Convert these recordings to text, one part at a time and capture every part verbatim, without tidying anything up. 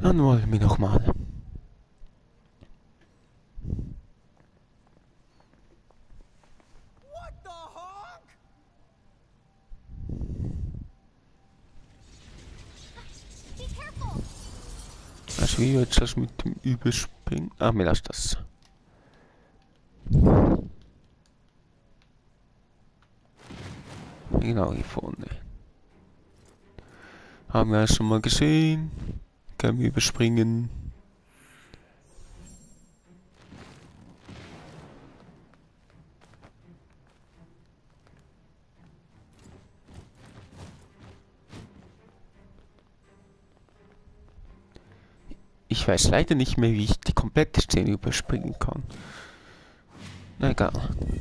Dann wollen wir nochmal. Also wie jetzt das mit dem Überspringen? Ah, mir lass das. Genau hier vorne. Haben wir ja schon mal gesehen. Können wir überspringen. Ich weiß leider nicht mehr, wie ich die komplette Szene überspringen kann. Na egal.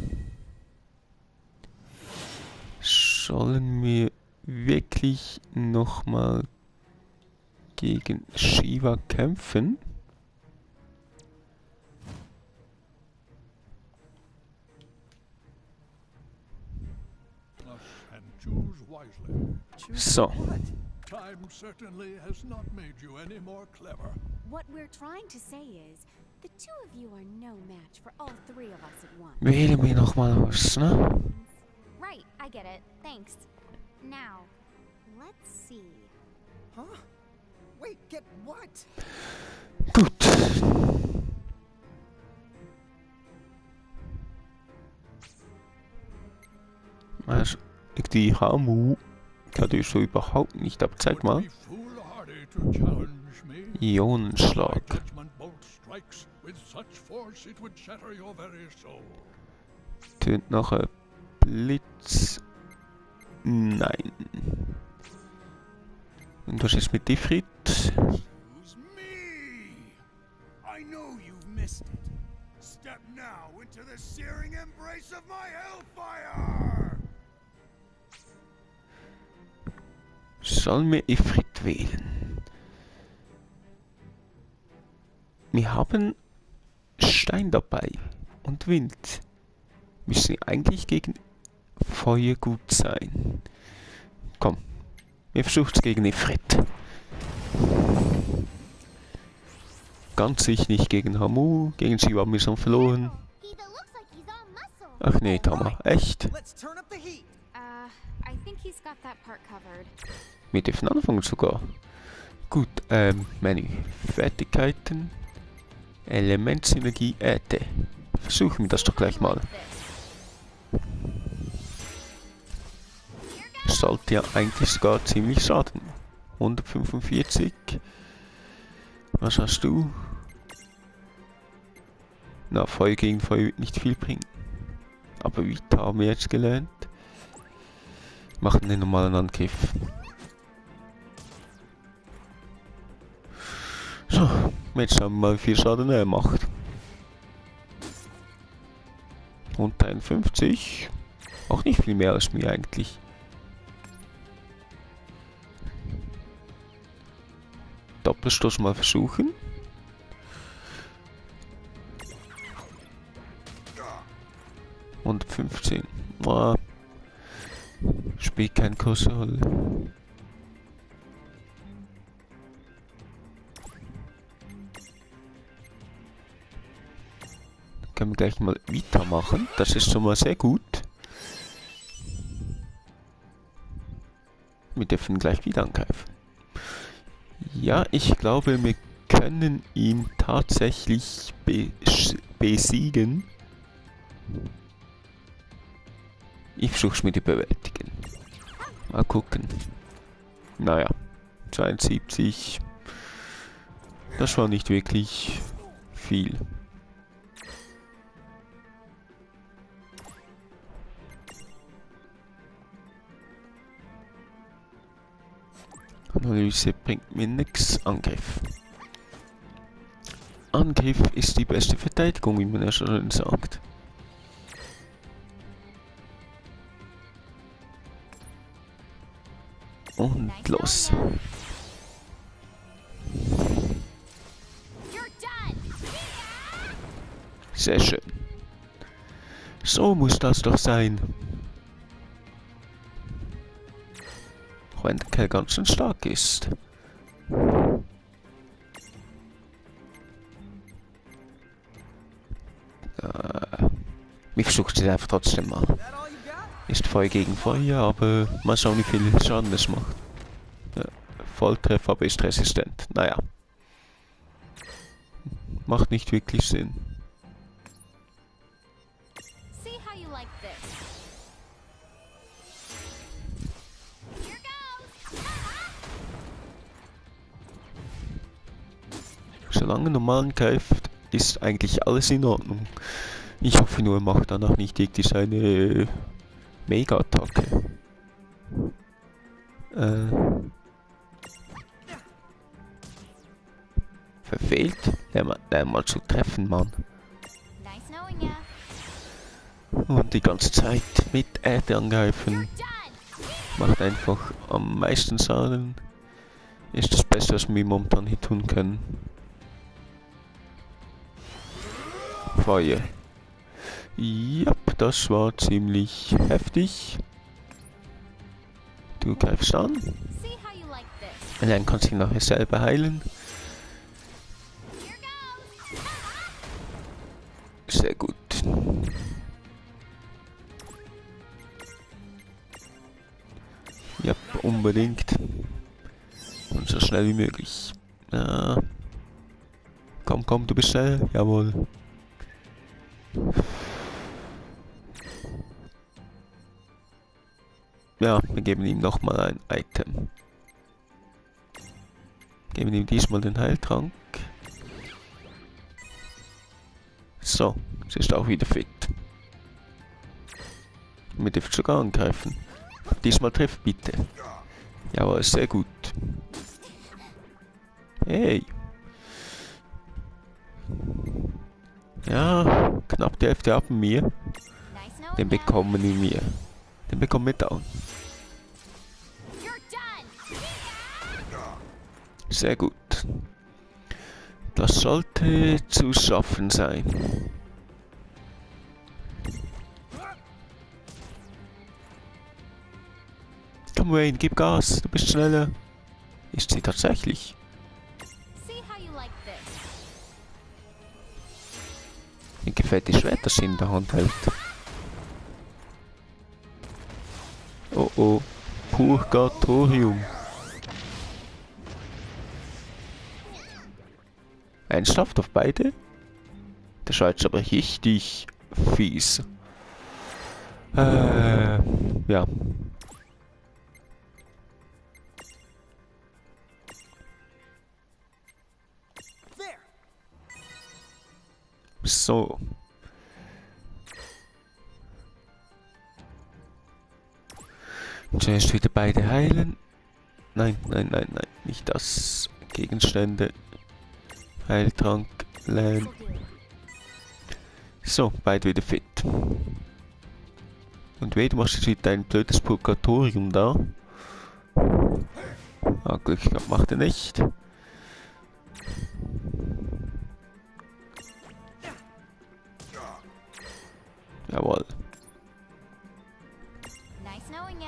Sollen wir wirklich nochmal gegen Shiva kämpfen? So. Time certainly has not made you any more clever. What we're trying to say is, the two of you are no match for all three of us at once. Wählen wir nochmal aus, ne? Right, I get it. Thanks. Now, let's see. Huh? Wait, get what? Gut. Also, die Hamu kann ich so überhaupt nicht, aber zeig mal. Ionenschlag. Tönt nachher Blitz. Nein. Und was ist mit Ifrit? Sollen wir Ifrit wählen? Wir haben Stein dabei und Wind. Müssen eigentlich gegen Feuer gut sein. Komm, wir versuchen es gegen Ifrit. Ganz sicher nicht gegen Hamu, gegen Shiva haben wir schon verloren. Ach nee, Tama, echt? Wir dürfen anfangen sogar. Gut, ähm, Menü. Fertigkeiten. Elementsynergie Äte. Versuchen wir das doch gleich mal. Sollte ja eigentlich sogar ziemlich schaden. hundertfünfundvierzig. Was hast du? Na, Feuer gegen Feuer wird nicht viel bringen. Aber Vita haben wir jetzt gelernt. Machen den normalen Angriff. So, jetzt schauen wir mal, wie viel Schaden er macht. hunderteinundfünfzig. Auch nicht viel mehr als mir eigentlich. Doppelstoß mal versuchen. hundertfünfzehn. Oh, spielt keine große Rolle. Können wir gleich mal Vita machen. Das ist schon mal sehr gut. Wir dürfen gleich wieder angreifen. Ja, ich glaube, wir können ihn tatsächlich bes besiegen. Ich versuche es mit überwältigen. Mal gucken. Naja, zweiundsiebzig. Das war nicht wirklich viel. Analyse bringt mir nichts. Angriff. Angriff ist die beste Verteidigung, wie man ja schon sagt. Und los. Sehr schön. So muss das doch sein. Auch wenn der Kerl ganz schön stark ist. Ich versuche es einfach trotzdem mal. That all you got? Ist Feuer gegen Feuer, aber mal schauen, wie viel Schaden es macht. Ja, Volltreffer, aber ist resistent. Naja. Macht nicht wirklich Sinn. See how you like this. Here goes. Solange normal greift, ist eigentlich alles in Ordnung. Ich hoffe nur, er macht danach nicht irgendwie seine äh, Mega-Attacke. Äh. Verfehlt? Der mal, der mal zu treffen, Mann. Nice knowing ya. Und die ganze Zeit mit Erde angreifen. Done. Macht einfach am meisten Schaden. Ist das Beste, was wir momentan hier tun können. Feuer. Ja, das war ziemlich heftig. Du greifst an. See how you like this. Und dann kannst du ihn nachher selber heilen. Here goes. Sehr gut. Ja, unbedingt. Und so schnell wie möglich. Ja. Komm, komm, du bist schnell. Jawohl. Ja, wir geben ihm nochmal ein Item. Geben ihm diesmal den Heiltrank. So, sie ist auch wieder fit. Wir dürfen sogar angreifen. Diesmal trifft bitte. Jawohl, sehr gut. Hey. Ja, knapp die Hälfte haben wir. Nice knowing Den ya. bekommen wir. Den bekommen wir down. You're done. Sehr gut. Das sollte zu schaffen sein. Komm Wayne, gib Gas, du bist schneller. Ist sie tatsächlich? See how you like this. Mir gefällt die Schwert, das sie in der Hand hält. Oh oh, Purgatorium. Ernsthaft auf beide? Der schaut jetzt aber richtig fies. Äh, ja. There. So. Zuerst wieder beide heilen. Nein, nein, nein, nein, nicht das. Gegenstände. Heiltrank, Lern. This'll do. So, beide wieder fit. Und weh, du machst jetzt wieder ein blödes Purgatorium da. Ah, Glück gehabt, macht er nicht. Jawohl. Nice knowing ya.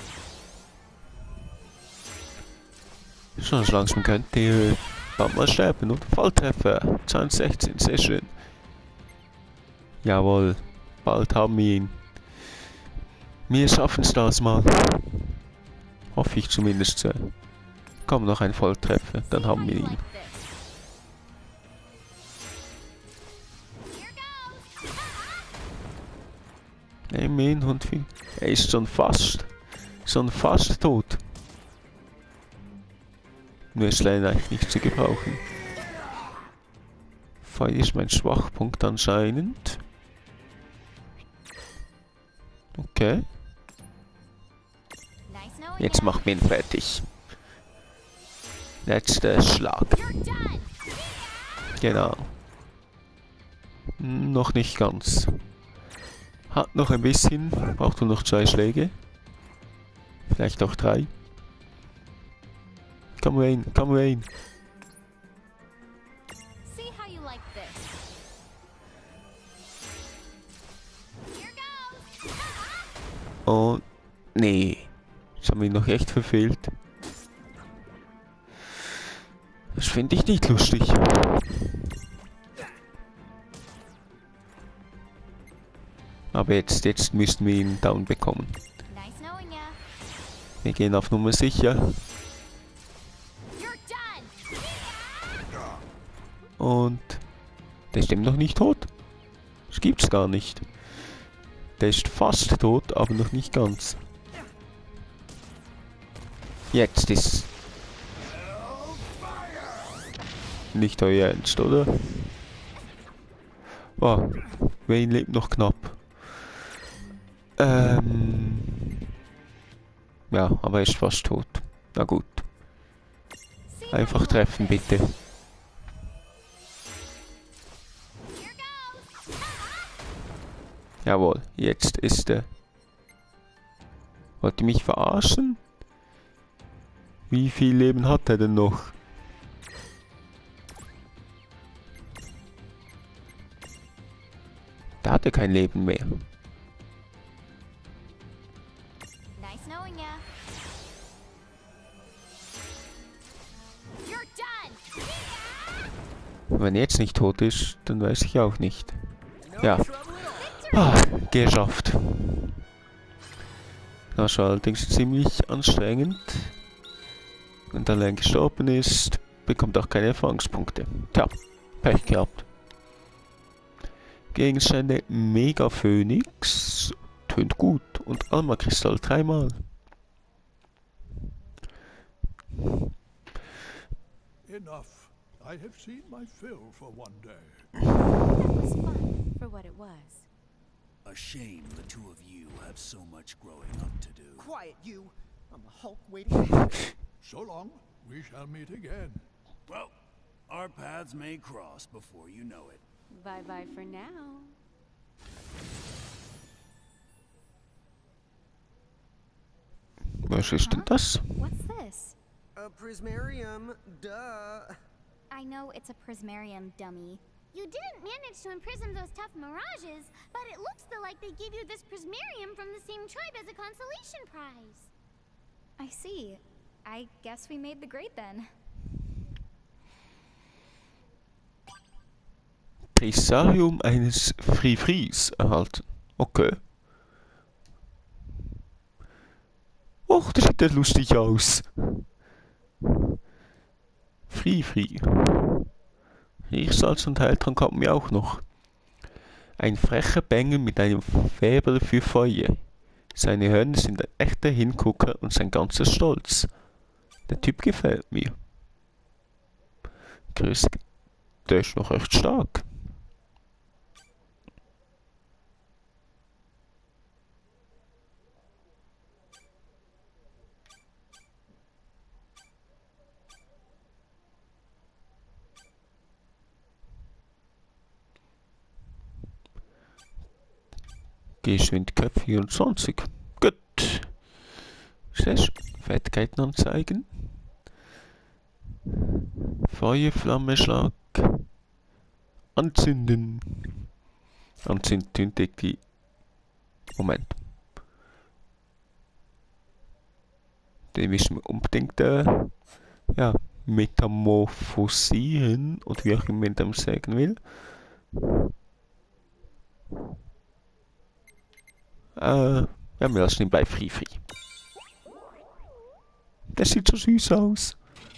Schon so langsam könnt ihr bald mal sterben und Volltreffer. zweihundertsechzehn, sehr schön. Jawohl, bald haben wir ihn. Wir schaffen es das mal. Hoffe ich zumindest. Äh. Komm, noch ein Volltreffer, dann haben wir How you ihn. like this. Here goes. Nehmen ihn und wir. Er ist schon fast. Schon fast tot. Nur ist leider eigentlich nicht zu gebrauchen. Feuer ist mein Schwachpunkt anscheinend. Okay. Nice knowing Jetzt ya. machen wir ihn fertig. Letzter Schlag. You're done. Genau. Noch nicht ganz. Hat noch ein bisschen. Braucht nur noch zwei Schläge. Vielleicht auch drei. Komm rein, komm rein. See how you like this. Here goes. Und nee. Das haben wir noch echt verfehlt. Das finde ich nicht lustig. Aber jetzt, jetzt müssten wir ihn down bekommen. Nice knowing ya. Wir gehen auf Nummer sicher. You're done. Und der ist eben noch nicht tot. Das gibt's gar nicht. Der ist fast tot, aber noch nicht ganz. Jetzt ist nicht euer Ernst, oder? Oh, Wayne lebt noch knapp. Ähm. Ja, aber er ist fast tot. Na gut. Einfach treffen, bitte. Here goes. Jawohl, jetzt ist er. Wollt ihr mich verarschen? Wie viel Leben hat er denn noch? Da hat er kein Leben mehr. Nice knowing ya. You're done. Wenn er jetzt nicht tot ist, dann weiß ich auch nicht. No Ja. trouble at all. Ah, geschafft. Das war allerdings ziemlich anstrengend. Wenn der allein gestorben ist, bekommt auch keine Erfahrungspunkte. Tja, Pech gehabt. Gegenstände Mega Phoenix. Tönt gut. Und Alma Kristall dreimal. Enough. I have seen my fill for one day. That was fun for what it was. A shame the two of you have so much growing up to do. Quiet, you. I'm a Hulk waiting to happen. So long. We shall meet again. Well, our paths may cross before you know it. Bye bye for now. Was ist denn das? What's this? A prismarium, duh. I know it's a prismarium, dummy. You didn't manage to imprison those tough mirages, but it looks though like they gave you this prismarium from the same tribe as a consolation prize. I see. I guess we made the grade then. Prisarium eines Free-Frees erhalten. Okay. Och, das sieht ja lustig aus. Free-Free. Riechsalz und Heiltrank haben wir auch noch. Ein frecher Bengel mit einem Faible für Feuer. Seine Hörner sind ein echter Hingucker und sein ganzer Stolz. Der Typ gefällt mir. Chris, der ist noch echt stark. Geschwindigkeit vierundzwanzig. Gut. Sehr schön. Fertigkeiten anzeigen. Feuerflamme, Schlag. Anzünden. Anzünden tönt die. Moment. Den müssen wir unbedingt äh, ja, metamorphosieren. Oder wie auch immer man das sagen will. Äh, ja, wir lassen ihn bei Free-Free. Das sieht so süß aus.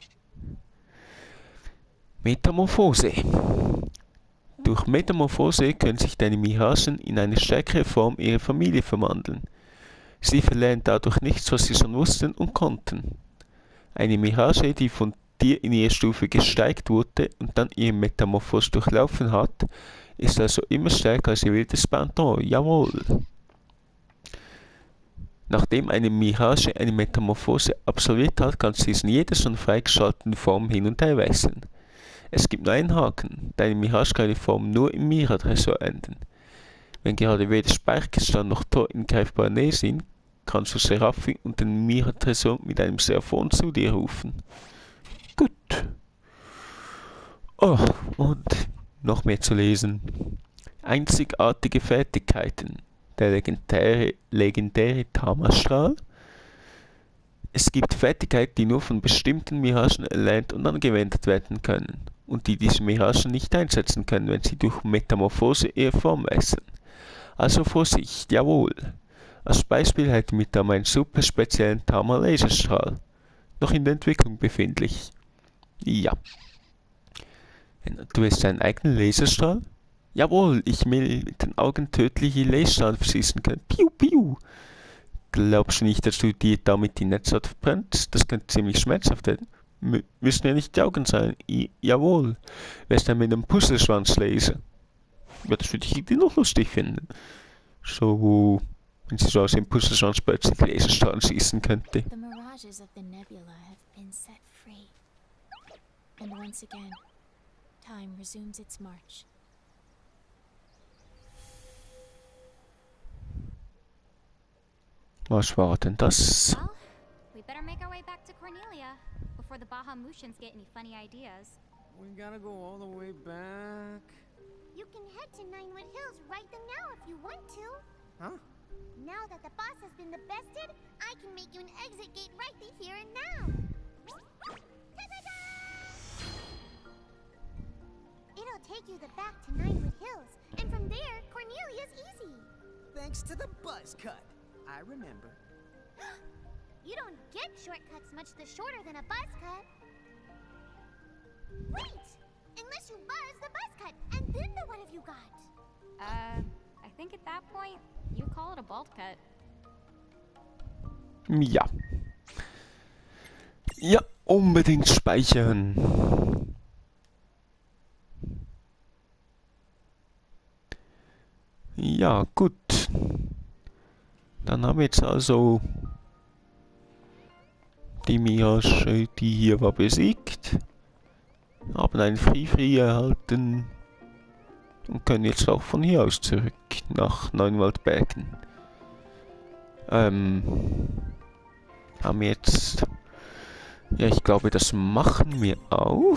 Metamorphose. Durch Metamorphose können sich deine Miragen in eine stärkere Form ihrer Familie verwandeln. Sie verlernen dadurch nichts, was sie schon wussten und konnten. Eine Mirage, die von dir in ihrer Stufe gesteigt wurde und dann ihre Metamorphose durchlaufen hat, ist also immer stärker als ihr wildes Pendant. Jawohl! Nachdem eine Mirage eine Metamorphose absolviert hat, kannst du sie in jeder schon freigeschalteten Form hin und her wechseln. Es gibt nur einen Haken, deine Mirage kann die Form nur im Mira-Tresor enden. Wenn gerade weder Speicherstand noch Tor in greifbarer Nähe sind, kannst du Seraphi und den Mira-Tresor mit einem Seraphon zu dir rufen. Gut. Oh, und noch mehr zu lesen. Einzigartige Fertigkeiten. Der legendäre, legendäre Tamastrahl. Es gibt Fertigkeiten, die nur von bestimmten Miragen erlernt und angewendet werden können und die diese Miragen nicht einsetzen können, wenn sie durch Metamorphose ihre Form wechseln. Also Vorsicht, jawohl. Als Beispiel hätten wir da meinen super speziellen Tama Laserstrahl. Noch in der Entwicklung befindlich. Ja. Du hast deinen eigenen Laserstrahl? Jawohl, ich will mit den Augen tödliche Laserstrahlen verschießen können. Piu, piu. Glaubst du nicht, dass du dir damit die Netzhaut verbrennst? Das könnte ziemlich schmerzhaft werden. M müssen ja nicht die Augen sein. I jawohl. Wärst du mit einem Puzzleschwanz laser? Ja, das würde ich irgendwie noch lustig finden. So, wenn sie so aus dem Puzzleschwanz plötzlich Laserstrahlen schießen könnte. The mirages of the nebula have been set free. And once again, time resumes its march. Was war denn das? Well, we better make our way back to Cornelia before the Bahamutians get any funny ideas. We gotta go all the way back. You can head to Ninewood Hills right now if you want to. Huh? Now that the boss has been the bested, I can make you an exit gate right here and now. Ta-da-da! It'll take you the back to Ninewood Hills, and from there, Cornelia's easy. Thanks to the buzz cut. I remember. You don't get shortcuts much the shorter than a buzz cut. Wait! Unless you buzz the buzz cut, and then the what have you got? Uh, I think at that point, you call it a bolt cut. Ja. Ja, unbedingt speichern. Ja, gut. Dann haben wir jetzt also die Mirage, die hier war, besiegt. Haben einen Free-Free erhalten. Und können jetzt auch von hier aus zurück nach Neunwaldbergen. Ähm, haben wir jetzt... Ja, ich glaube, das machen wir auch.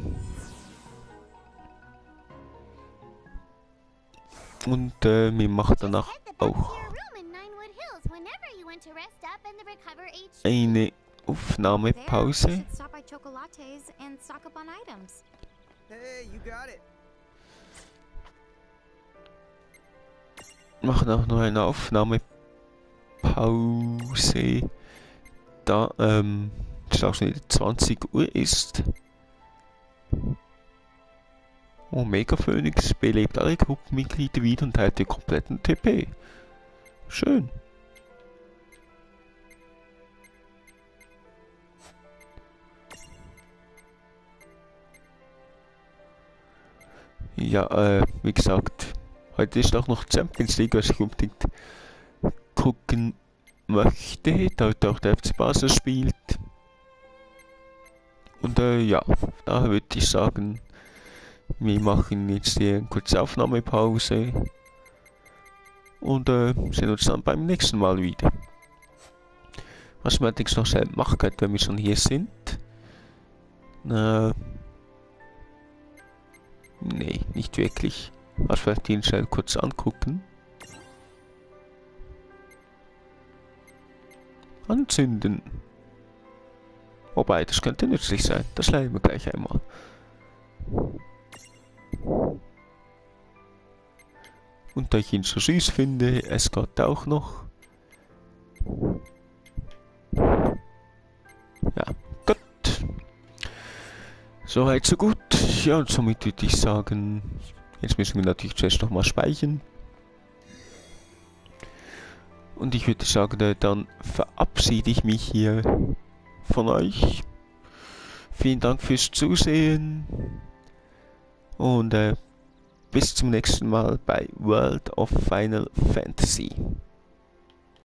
Und äh, wir machen danach auch eine Aufnahmepause. There, we should stop by Chocolates and stock up on items. Hey, you got it. Machen auch noch eine Aufnahmepause. Da ähm, es auch schon wieder zwanzig Uhr ist. Omega Phoenix belebt alle Gruppenmitglieder wieder und teilt den kompletten T P. Schön. Ja, äh, wie gesagt, heute ist auch noch Champions League, was ich unbedingt gucken möchte, da heute auch der F C Basel spielt. Und äh, ja, da würde ich sagen, wir machen jetzt hier eine kurze Aufnahmepause und äh, sehen uns dann beim nächsten Mal wieder. Was man allerdings noch schnell machen könnte, wenn wir schon hier sind. Äh, nee, nicht wirklich. Was vielleicht ihn schnell kurz angucken. Anzünden. Wobei, das könnte nützlich sein. Das lernen wir gleich einmal. Und da ich ihn so süß finde, es geht auch noch. Ja, gut. Soweit so gut. Ja, und somit würde ich sagen, jetzt müssen wir natürlich zuerst nochmal speichern. Und ich würde sagen, dann verabschiede ich mich hier von euch. Vielen Dank fürs Zusehen. Und äh, bis zum nächsten Mal bei World of Final Fantasy.